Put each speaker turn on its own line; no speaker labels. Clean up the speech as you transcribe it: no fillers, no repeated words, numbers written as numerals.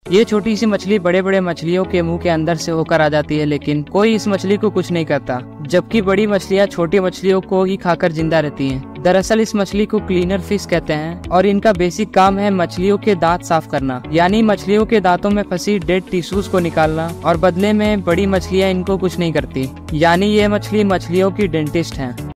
ये छोटी सी मछली बड़े बड़े मछलियों के मुंह के अंदर से होकर आ जाती है, लेकिन कोई इस मछली को कुछ नहीं करता, जबकि बड़ी मछलियाँ छोटी मछलियों को ही खाकर जिंदा रहती हैं। दरअसल इस मछली को क्लीनर फिश कहते हैं और इनका बेसिक काम है मछलियों के दांत साफ करना, यानी मछलियों के दांतों में फंसी डेड टिश्यूज को निकालना, और बदले में बड़ी मछलियाँ इनको कुछ नहीं करती, यानी ये मछली मछलियों की डेंटिस्ट हैं।